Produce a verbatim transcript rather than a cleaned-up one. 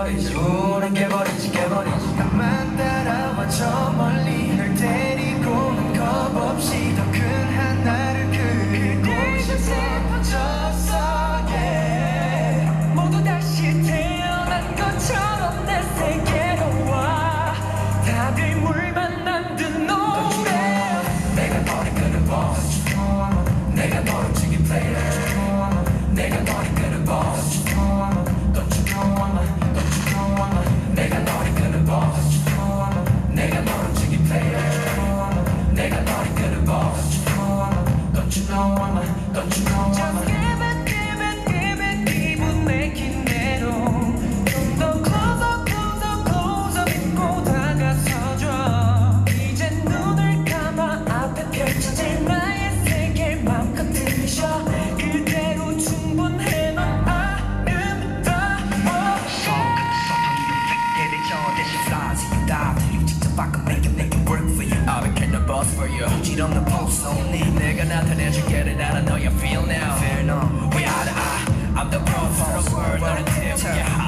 깨버리지 우린 깨버리지 깨버리지 나만 따라와 저 멀리 널 데리고는 겁없이 더 큰 하나를 그리고 싶어 퍼졌어 yeah. 모두 다시 태어난 것처럼 내 세계로 와 다들 물 만난 듯 노래 내가 너를 끄는 boss 내가 너를 죽인 player 내가 너를 끄는 boss Don't you know I'm a Don't you know I'm a 내가 너를 끄는 boss 내가 너를 죽인 player 내가 너를 끄는 boss Don't you know I'm a Don't you know I'm a Just give it give it give it 기분 내킨 대로 좀 더 closer closer closer 믿고 다가서줘 이제 눈을 감아 앞에 펼쳐질 나의 세계 맘껏 들이쉬어 그대로 충분해 넌 아름다워 I became the boss for you 부질없는 pose only 내가 나타내줄게 I know you feel now Fear no We are the I I'm the pro for the world 너를 태우게